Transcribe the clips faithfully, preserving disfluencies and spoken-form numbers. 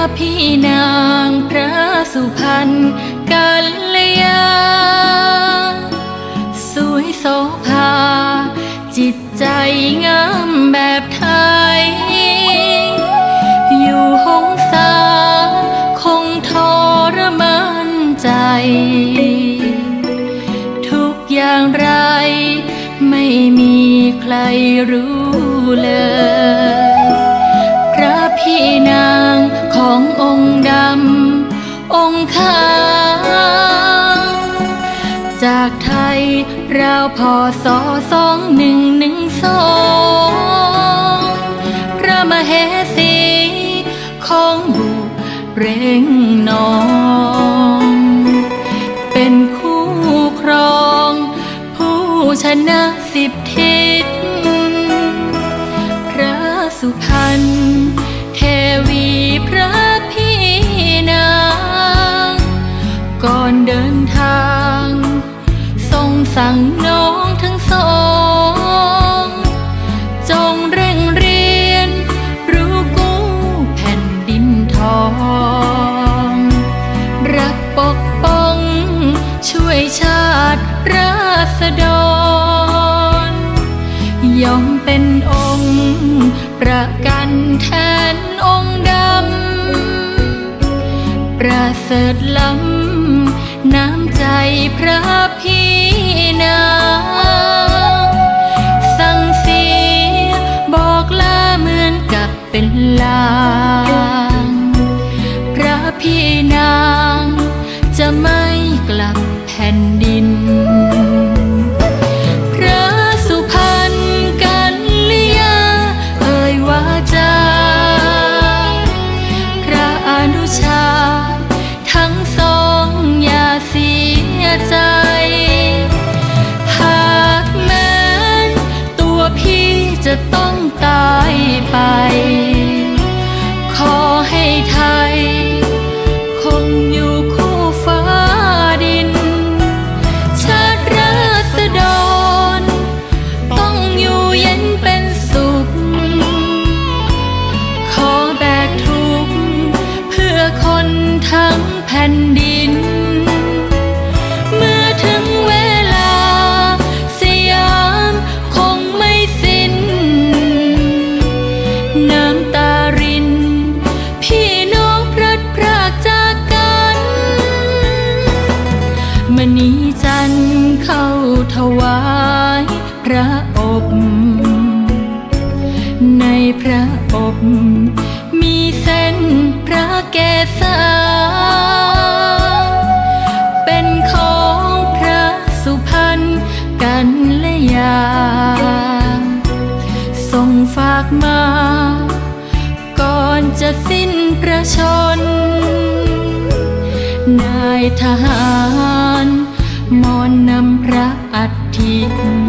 พี่นางพระสุพรรณกัลยาสวยโสภาจิตใจงามแบบไทยอยู่หงสาคงทรมานใจทุกอย่างไรไม่มีใครรู้เลยพระพี่นางขององค์ดำองค์ขาวจากไทยราวพศสองหนึ่งหนึ่งสองพระมเหสีของบุเรงนองเป็นคู่ครองผู้ชนะสิบทิศพระสุพรรณเทวีพระพี่นางก่อนเดินทางทรงสั่งน้องทั้งสองจงเร่งเรียนรู้กู้แผ่นดินทองรักปกป้องช่วยชาติราษฎรยอมเป็นองค์ประกันแทนองค์ดำประเสริฐล้ำน้ำใจพระพี่นางสั่งเสียบอกลาเหมือนกับเป็นลางพระพี่นางจะไม่กลับแผ่นดินพระสุพรรณกัลยาเอ่ยวาจาพระอนุชาทั้งสองอย่าเสียใจหากแม้นตัวพี่จะต้องตายไปขอให้ไทยคงอยู่คู่ฟ้าดินชาติราษฎรต้องอยู่เย็นเป็นสุขขอแบกทุกข์เพื่อคนทั้งแผ่นดินเมื่อถึงเวลาสยามคงไม่สิ้นน้ำตารินพี่น้องพลัดพรากจากกันมณีจันทร์เข้าถวายพระอบในพระอบมีเส้นพระเกศาเป็นของพระสุพรรณกัลยาทรงฝากมาก่อนจะสิ้นประชนนายทหารมอนนำพระอัฐิ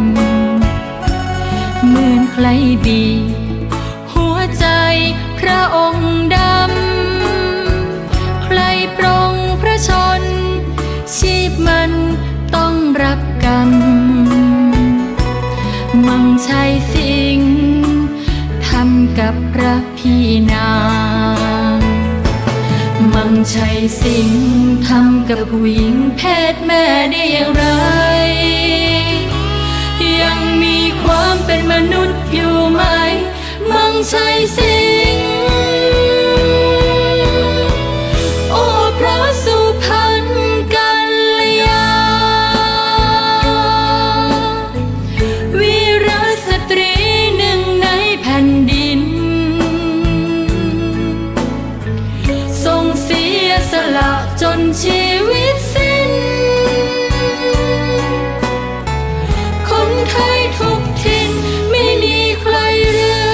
เหมือนใครบีหัวใจพระองค์ดำใครปรงพระชนชีพมันต้องรับกรรมมั่งชัยสิ่งทำกับพระพี่นางมั่งชัยสิ่งทำกับผู้หญิงเพศแม่ได้อย่างไรยังมีความเป็นมนุษย์อยู่ไหมมั่งชัยสิ่งโอ้พระสุพรรณกัลยาวีรสตรีหนึ่งในแผ่นดินทรงเสียสละจนชีวิตสิ้นคนไทยทุกถิ่นไม่มีใครลืม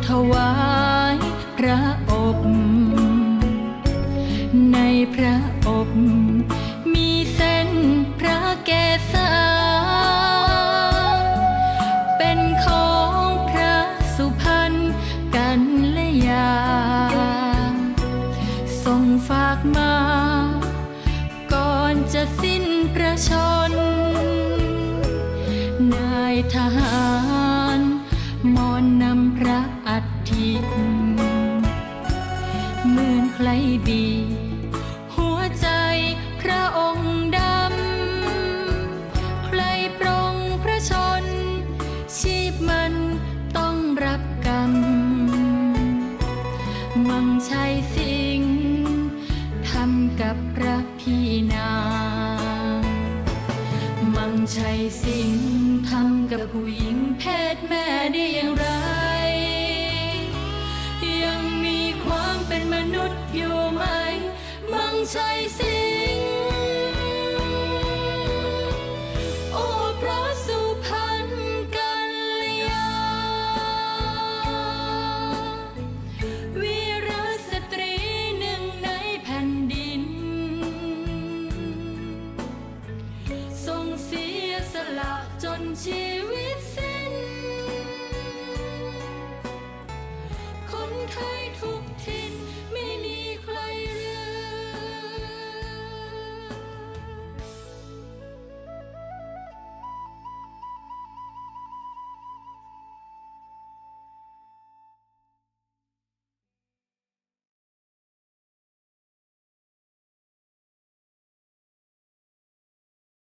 ถวายพระอบในพระอบมีเส้นพระเกศาเป็นของพระสุพรรณกัลยาส่งฝากมาก่อนจะสิ้นพระชนนายทหารมอนนำพระอัฐิเหมือนใครบีหัวใจพระองค์ดำใครปรงพระชนชีพมันต้องรับกรรมมังชัยสิงห์ทำกับพระพี่นางมังชัยสิงห์